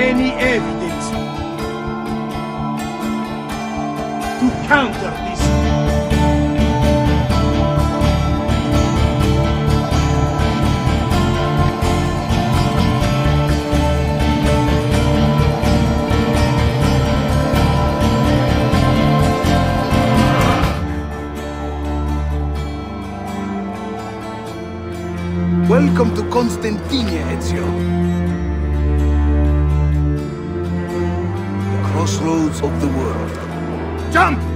any evidence to counter this. Welcome to Constantinia, Ezio. The crossroads of the world. Jump!